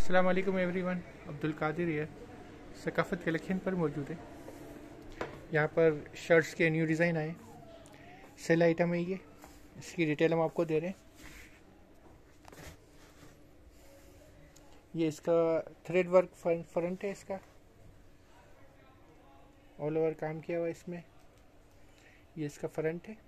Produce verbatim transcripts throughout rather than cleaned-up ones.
अस्सलाम वालेकुम एवरीवन। अब्दुल कादिर है, सकाफ़त कलेक्शन पर मौजूद है। यहाँ पर शर्ट्स के न्यू डिज़ाइन आए, सेल आइटम है ये। इसकी डिटेल हम आपको दे रहे हैं। ये इसका थ्रेड वर्क फ्रंट है, इसका ऑल ओवर काम किया हुआ है इसमें। ये इसका फ्रंट है।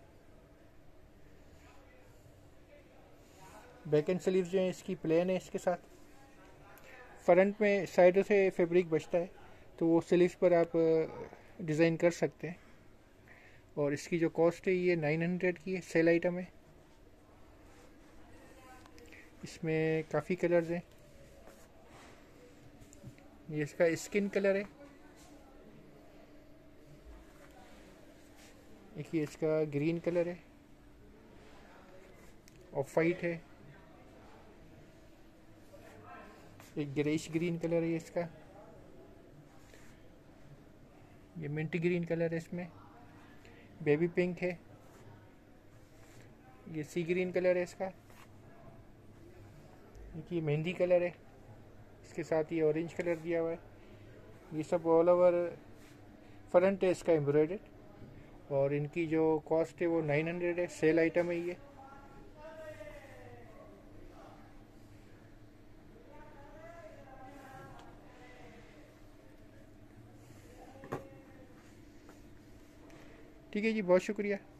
बैक एंड स्लीव्स जो है इसकी प्लेन है। इसके साथ फ्रंट में साइडों से फैब्रिक बचता है, तो वो स्लीव्स पर आप डिज़ाइन कर सकते हैं। और इसकी जो कॉस्ट है ये नाइन हंड्रेड की है, सेल आइटम है। इसमें काफ़ी कलर्स हैं। ये इसका स्किन कलर है, एक ये इसका ग्रीन कलर है, ऑफ वाइट है, एक ग्रेइश ग्रीन कलर है इसका, ये मिंट ग्रीन कलर है, इसमें बेबी पिंक है, ये सी ग्रीन कलर है इसका, ये मेहंदी कलर है। इसके साथ ये ऑरेंज कलर दिया हुआ है। ये सब ऑल ओवर फ्रंट है इसका एम्ब्रॉयडर्ड। और इनकी जो कॉस्ट है वो नाइन हंड्रेड है, सेल आइटम है ये। ठीक है जी, बहुत शुक्रिया।